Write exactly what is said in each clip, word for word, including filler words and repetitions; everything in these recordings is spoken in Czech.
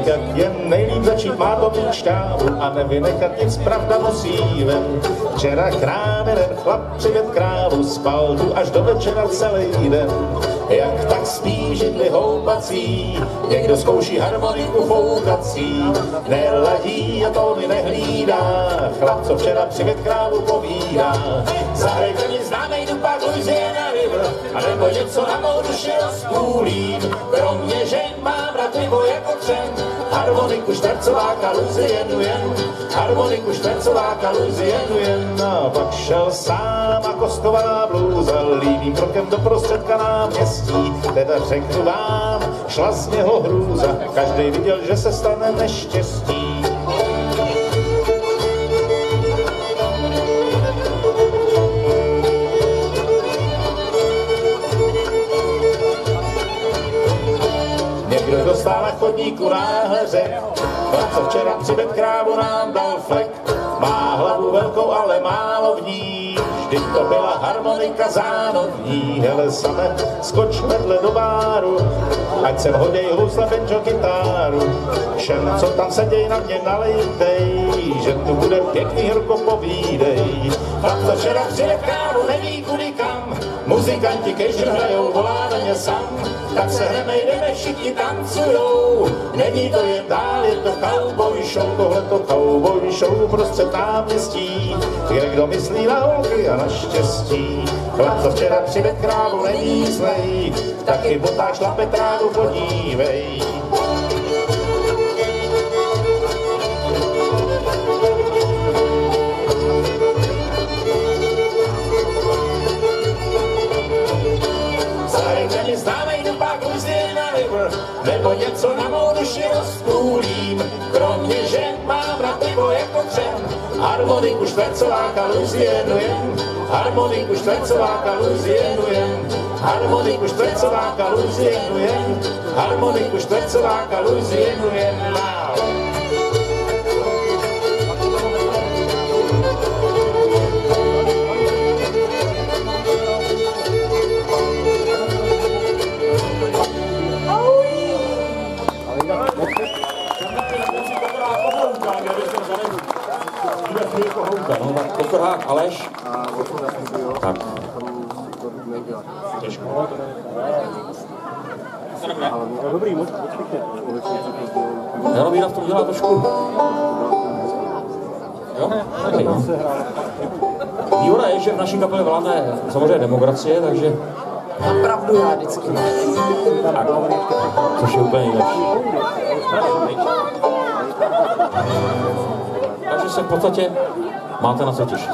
tak jak jen nejlíp začít má to mít šťávu a nevynechat nic, pravda musí ven. Včera krám jeden chlap přivěd krávu, spal tu až do večera celý den. Jak tak spí židli houpací, někdo zkouší harmoniku foukací. Neladí a tóny nehlídá, chlap, co včera přivěd krávu povídá. Zahrajte mi známej dupak Louisiana River, anebo něco na mou duši rozpůlím. Kromě žen mám rád pivo jako třem, harmoniku čtvercováka Louisianu jen, harmoniku čtvercováka Louisianu jen. A pak šel sám a kostkovalá blůza, lívým krokem do prostředka náměstí. Teda řeknu vám, šla z něho hrůza, každý viděl, že se stane neštěstí. Někdo dostal na chodníku náhle řek, co včera přivedl krávu nám dal flek. Má hlavu velkou, ale málo v ní, vždyť to byla harmonika zánovní. Hele same, skoč vedle do báru, ať sem hoděj housle, banjo, kytáru. Všem, co tam seděj, na mě nalejtej, že tu bude pěkný, horko povídej. Pak to včera přijde krávu, neví kudy kam, muzikanti kejžr hrajou, volá na ně sam. Tak se hneme, jdeme, všichni tancujou, není to jen dál, je to cowboy show, tohleto cowboy show prostřed náměstí, kde kdo myslí na holky a na štěstí. Chlap, co včera přivedl krávu, není zlej, taky botách šlape trávu, podívej. Zahrajte mi známej dupak Louisiana River, nebo něco na mou duši rozpůlím. Kromě žen mám rád pivo jako třem, harmoniku čtvercováka Louisianu jen, harmoniku čtvercováka Louisianu jen, harmoniku čtvercováka Louisianu jen, harmoniku čtvercováka Louisianu jen. No, tak doktorák Aleš. Tak. Těžko. Dobrý, moc pěkně. Jaromíra v tom dělá trošku. Jo? Okay. Výhoda je, že v naší kapele vládne samozřejmě demokracie, takže... Napravdu já vždycky. Tak. Což je úplně nejlepší. Takže se v podstatě máte na co těšit.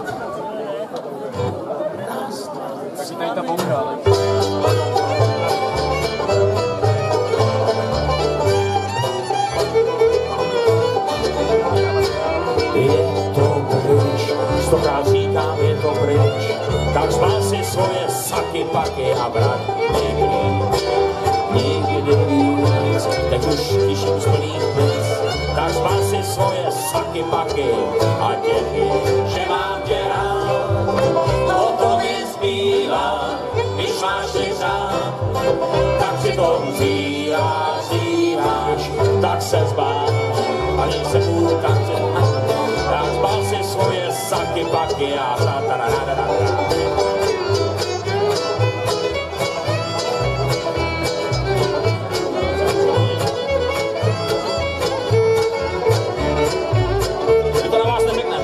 Si tady ta boucha, ale... Je to pryč, stokrát říkám, je to pryč, tak zbal si svoje saky, paky a brat. Nikdy, nikdy víc, teď už tiším z plných plic, tak zbal si svoje saky, paky a děky, že mám tě rád. O to mi zbývá, když máš si řád, tak si to zíváš, zíváš, tak se zbál, ani se půlka chce. Tak zbal si svoje saky, paky a ta-ta-ra-ra-ra-ra. My to na vás neřekneme.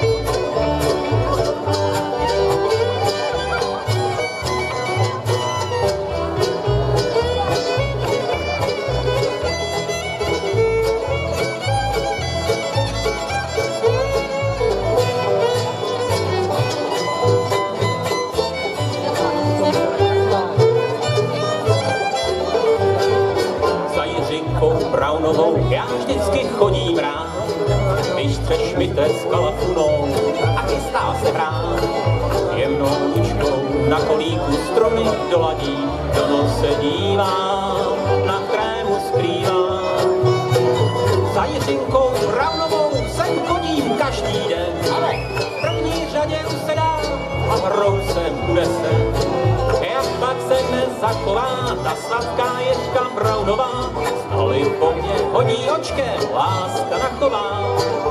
Brownovou, já vždycky chodím rád, když třeš mi té s kalafunou a chystá se brát. Jemnou ručkou na kolíku stromy doladí, do nose dívám, na krému skrývám. Za Jiřinkou Brownovou sem chodím každý den, ale v první řadě usedám a hrousem unese. Jak pak se nezachovám, Brownová, ta sladká Ježka Brownová, stali po mně hodí očkem, láska nachová.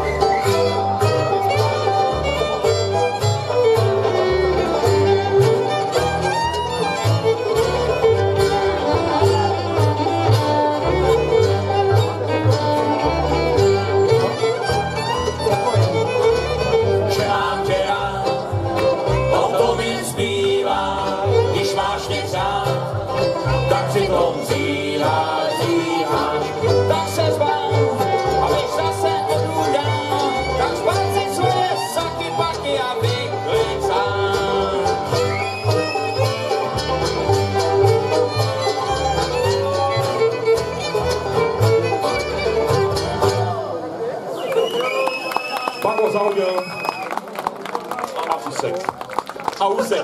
Pak ho zahodil a úsek. A úsek.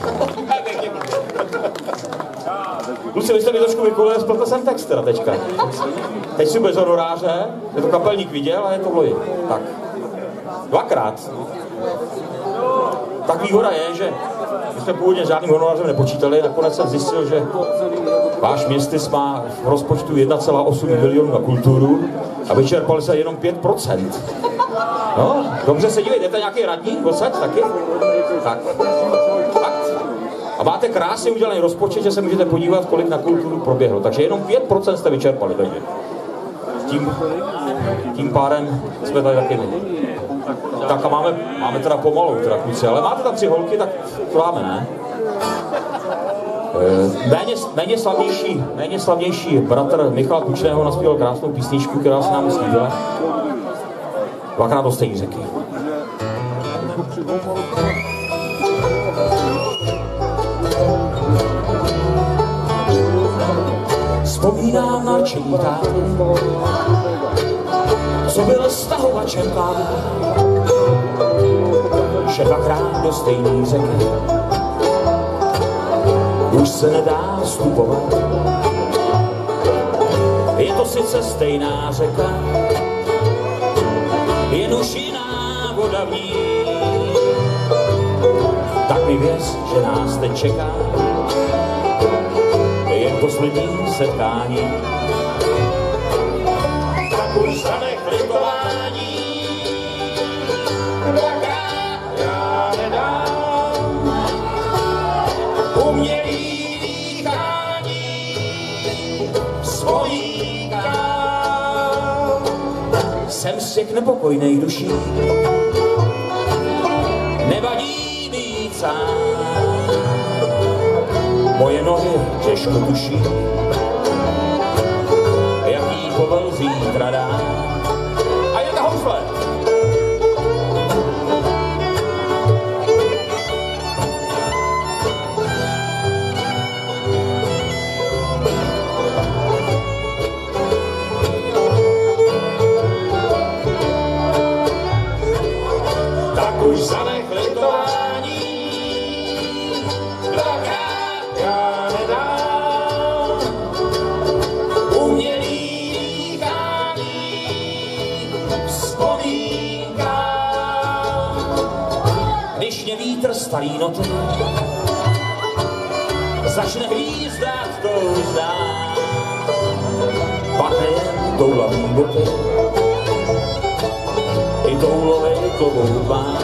Luci, vy jste mi trošku vykulili, spletl jsem text teda teďka. Teď si bez honoráře, je to kapelník viděl a je to v loji. Tak. Dvakrát. Tak výhoda je, že my jsme původně žádným honorářem nepočítali, nakonec jsem zjistil, že váš městys má v rozpočtu jedna celá osm milionů na kulturu a vyčerpali se jenom pět procent. No, dobře se dívejte, je to nějaký radní odsaď taky? Tak. Fakt. A máte krásně udělaný rozpočet, že se můžete podívat, kolik na kulturu proběhlo. Takže jenom pět procent jste vyčerpali, takže tím, tím pádem jsme tady taky my. Tak a máme, máme teda pomalu, teda kluci, ale máte tam tři holky, tak to dáme, ne? Méně, méně, slavnější, méně slavnější bratr Michala Kučného naspíval krásnou písničku, která se nám slíbila. Dvakrát do stejné řeky. Vzpomínám na rčení táty, co byl stahovačem plánu, že dvakrát do stejné řeky už se nedá vstupovat. Je to sice stejná řeka, jen už jiná voda v ní. Tak mi věř, že nás teď čeká jen poslední setkání. Tak už zanech litování, dvakrát já nedám. Umělý dýchání vzpomínkám. Jsem z těch nepokojných duší, nevadí být sám. Moje nohy těžko duší, jaký povel zítra dá. A je ta housle! Tak už zanech litování, dvakrát já nedám. Umělý dýchání vzpomínkám. Když mě vítr starý noty začne hvízdat tou zdám, pak nejen toulavý boty i toulové klobouk mám.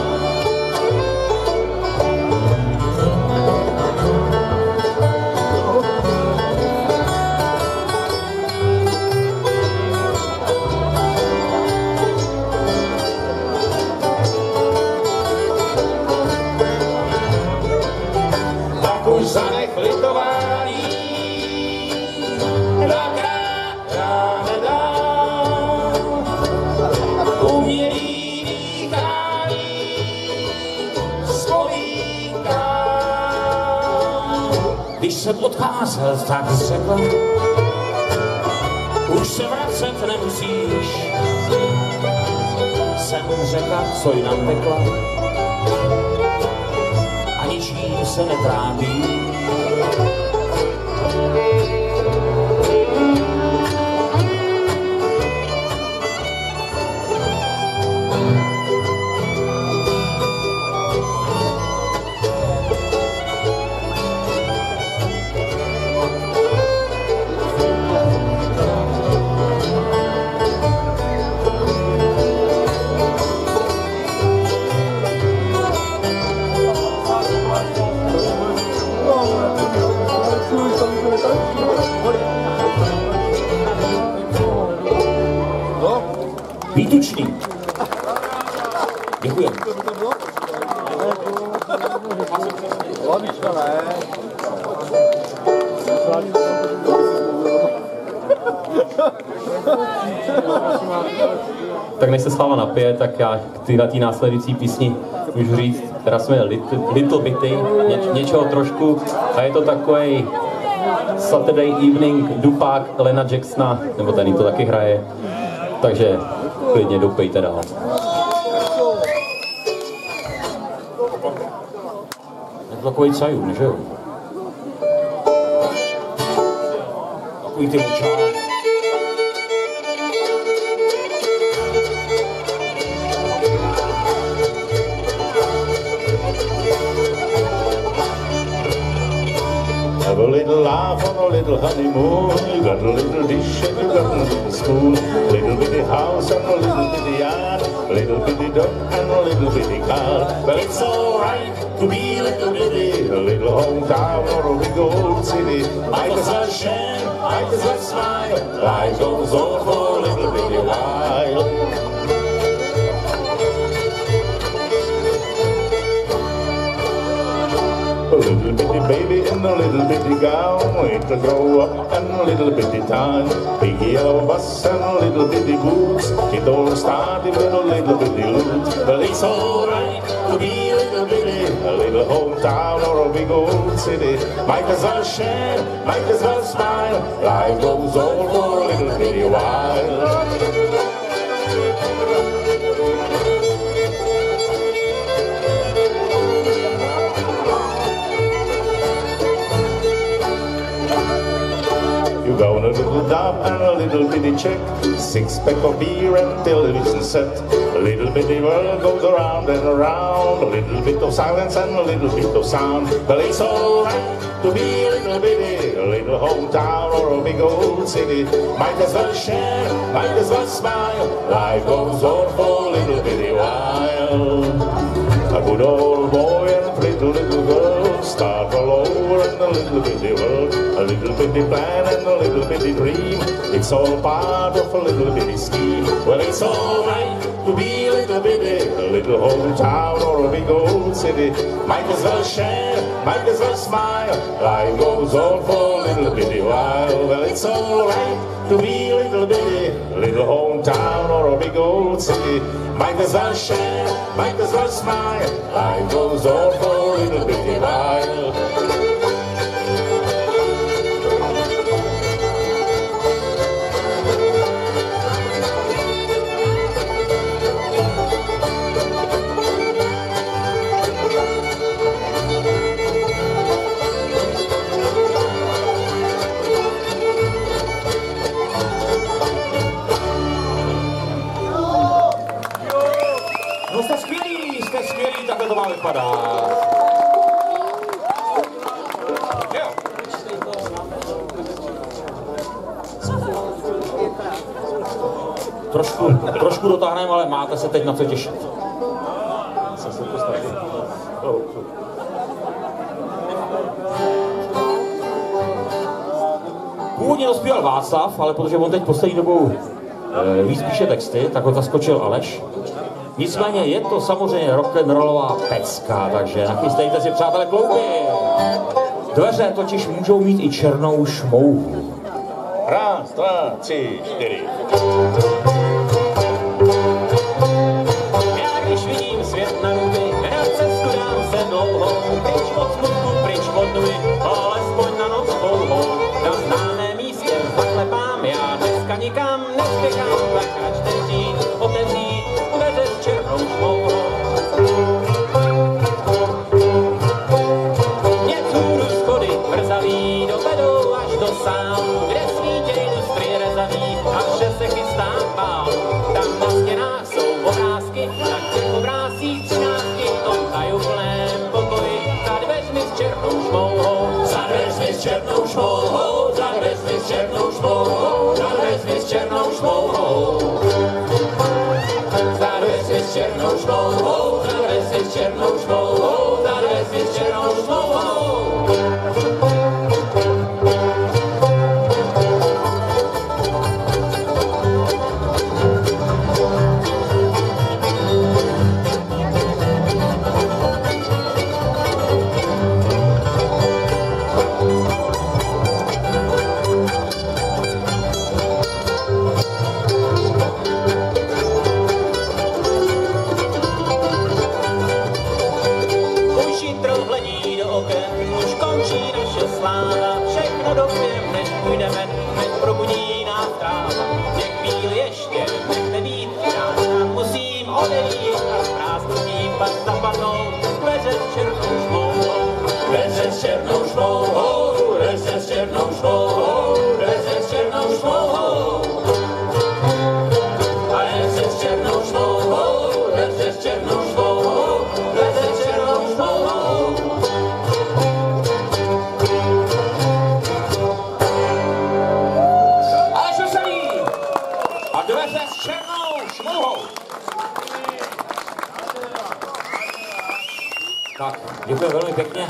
Tak už zanech litování, dvakrát já nedám. Umělý dýchání vzpomínkám. Když jsem odcházel, tak řekla, už se vracet nemusíš. Jsem řeka, co jinam tekla, a ničím se netrápí. Výtučný. Děkujem. Hlavička ne. Tak než se Slava napije, tak já k tyhletý následující písni můžu říct, která jsme Little, little Bitty, ně, něčeho trošku, a je to takový Saturday Evening dupák Lena Jacksona, nebo ten to taky hraje, takže klidně doupejte dál. Je to takový cajun, že jo? Takový ty očá. Have a little laugh on a little honeymoon. You got a little dish and you got a little spoon. Little bitty house and a little bitty yard. Little bitty duck and a little bitty car. Well, it's alright to be a little bitty. A little hometown or a big old city. Might as well share, might as well smile. Life goes on for a little bitty while. A little bitty baby in a little bitty gown, wait to grow up and a little bitty time. Big yellow bus and a little bitty boots. It all started with a little bitty loot. But it's alright to be a little bitty, a little hometown or a big old city. Might as well share, might as well smile. Life goes on for a little bitty while. You go on a little dub and a little bitty check, six pack of beer and television set. A little bitty world goes around and around, a little bit of silence and a little bit of sound. But it's alright to be a little bitty, a little hometown or a big old city. Might as well share, might as well smile. Life goes on for a little bitty while. A good old boy and a pretty little girl start all over in a little bitty world. A little bitty plan and a little bitty dream. It's all part of a little bitty scheme. Well, it's alright to be a little bitty, a little hometown or a big old city. Might as well share, might as well smile. Life goes on for a little bitty while. Well, it's alright to be a little bitty, a little hometown or a big old city. Might as well share, might as well smile. Life goes on for a little bitty while. No jste skvělí, jste skvělí, takhle to má vypadat. Jo. Trošku, trošku dotáhneme, ale máte se teď na co těšit. Původně to zpíval Václav, ale protože on teď poslední dobou e, víc píše texty, tak ho zaskočil Aleš. Nicméně je to samozřejmě rock'n'rollová pecka, takže nachystejte si, přátelé, klouby. Dveře totiž můžou mít i černou šmouhu. Raz, dva, tři, čtyři. Já když vidím svět na ruby, na cestu dám se dlouhou, pryč od smutku, pryč od nuly, alespoň na noc dlouhou. Na známém místě zaklepám, já dneska nikam nespěchám, tak račte vzít, otevřít dveře s černou šmouhou. Něco schody mrzavý dovedou až do sálu, kde svítěj lustry rezaví a vše se chystá bál. Tam na stěnách jsou obrázky, na těch obrázcích třináctky, v tom tajuplném pokoji, za dveřmi s černou šmouhou. Za dveřmi s černou šmouhou, za dveřmi s černou šmouhou, za dveřmi s černou šmouhou. Za dveřmi s černou šmouhou, za dveřmi s černou šmouhou, za dveřmi s černou šmouhou. než půjdeme, než probudí nás tráva. Těch chvíli ještě nechte být, já sám musím odejít a z prázdnutí pak zapadnou veře s černou šmouhou. Veře s černou šmouhou, veře s černou šmouhou, veře s černou šmouhou. A veře s černou šmouhou, veře s černou šmouhou, veře s černou šmouhou. Ale veselý! A dveře s černou šmouhou. Tak, děkuji velmi pěkně.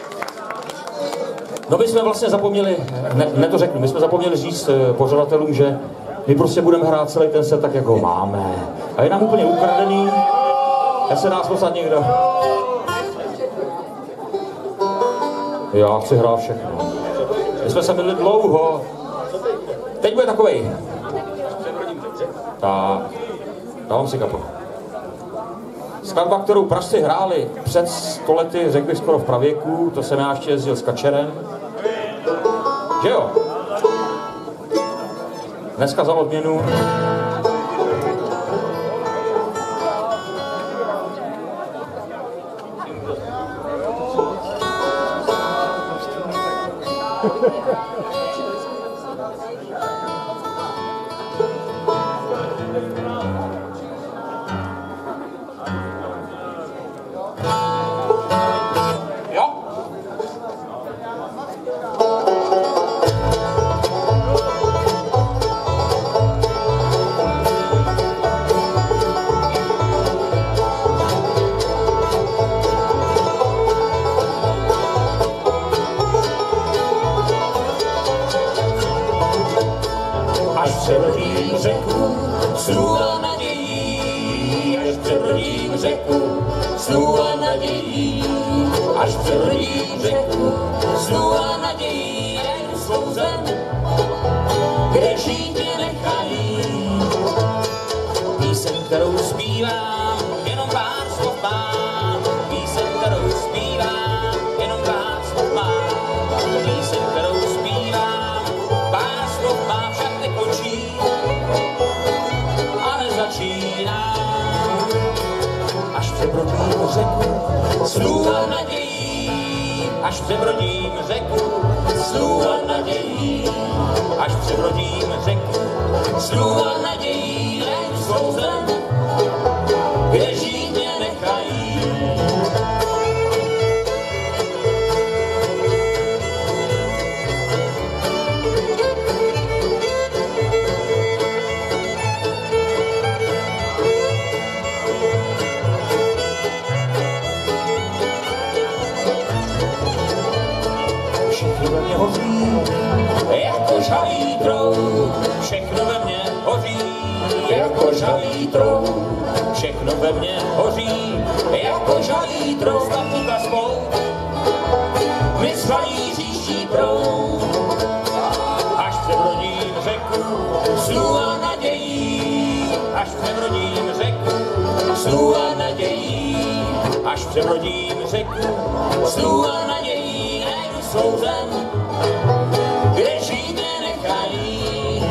No my jsme vlastně zapomněli, ne, ne to řeknu, my jsme zapomněli říct pořadatelům, že my prostě budeme hrát celý ten set tak, jak ho máme. A je nám úplně ukradený, já se nás poslat někdo. Já chci hrát všechno. My jsme se měli dlouho. Teď bude takovej. Tak, dávám si kapo. Skladba, kterou Pražci hráli před sto lety, řekl bych skoro v pravěku, to jsem já ještě jezdil s Kačerem. Že jo? Dneska za odměnu. Přebrodím řeku, snů a nadějí, až přebrodím řeku, snů a nadějí, až přebrodím řeku, snů a nadějí, jen svou zem, kde žít mě nechají. Píseň, kterou zpívám, jenom pár slov mám, píseň, kterou zpívám, jenom pár slov mám, píseň, kterou zpívám, pár slov mám, však nekončí a nezačíná. Až přebrodím řeku, snů a nadějí, až přebrodím řeku, snů a nadějí, až přebrodím řeku, snů a nadějí, jen svou zem, kde žít mě nechají. Všechno ve mně hoří, jako žhavý trou. Všechno ve mně hoří, jako žhavý trou. Všechno ve mně hoří, jako žhavý trou. Stapuka spou, mi svalí říští proud. Až přebrodím řeku, snů a nadějí, až přebrodím řeku, snů a nadějí, až přebrodím řeku, snů a nadějí, najdu svou zem, kde žít mě nechají.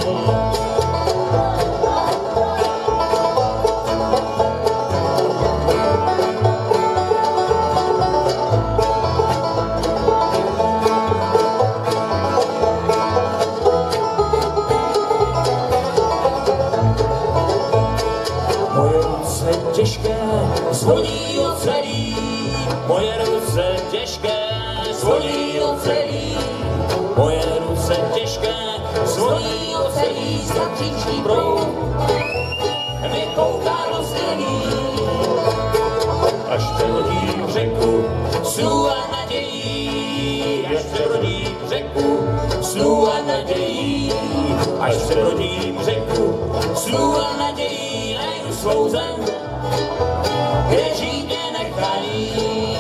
Moje ruce těžké zvoní ocelí, moje ruce těžké zvoní ocelí, moje ruce těžké zvoní ocelí, snad říční proud mi kouká rozdělí. Až přebrodím řeku, snů a nadějí, až přebrodím řeku, snů a nadějí, až přebrodím řeku, snů a nadějí, najdu svou zem, kde žít mě nechají.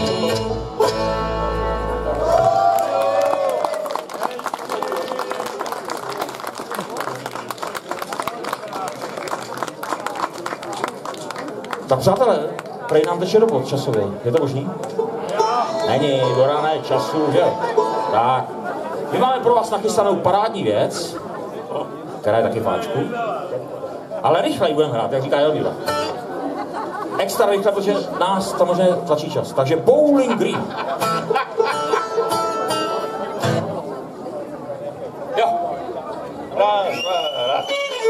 Tak přátelé, prej nám teče robot časový, je to možný? Není, do rána je času, že jo? Tak, My máme pro vás nachystanou parádní věc, která je taky fáčku, ale rychle budeme hrát, jak říká Jelvíra. Extra rychle, protože nás samozřejmě tlačí čas. Takže Bowling Green. Jo. Raz, dva, raz.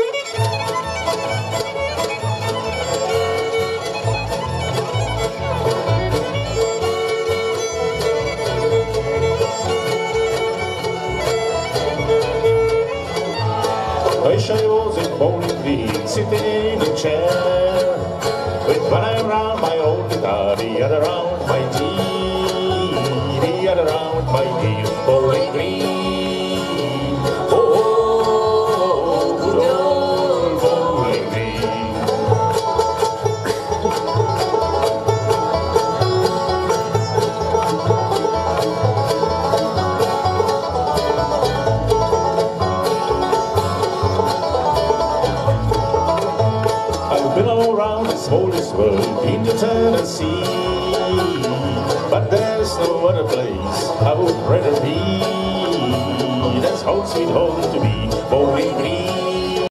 I wish I was in Bowling Green, sitting in a chair, with one arm round my old guitar, the other round my tea, the other round my tea, Bowling Green. Oh, oh, oh, good old Bowling Green. I've been all around this whole this world, into Tennessee, but there's no other place I would rather be. That's home sweet home to be.